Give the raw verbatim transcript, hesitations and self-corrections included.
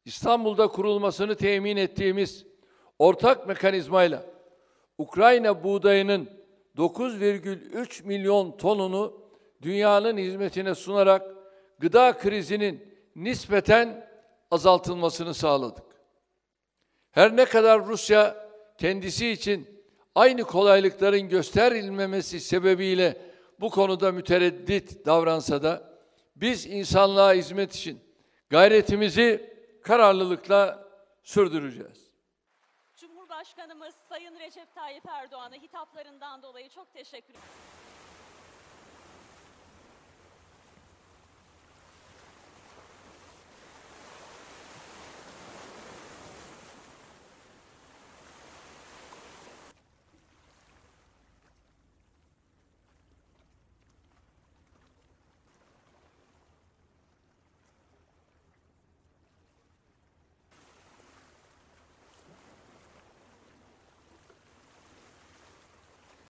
İstanbul'da kurulmasını temin ettiğimiz ortak mekanizmayla Ukrayna buğdayının dokuz virgül üç milyon tonunu dünyanın hizmetine sunarak gıda krizinin nispeten azaltılmasını sağladık. Her ne kadar Rusya kendisi için aynı kolaylıkların gösterilmemesi sebebiyle bu konuda mütereddit davransa da biz insanlığa hizmet için gayretimizi kararlılıkla sürdüreceğiz. Cumhurbaşkanımız Sayın Recep Tayyip Erdoğan'a hitaplarından dolayı çok teşekkür ederim.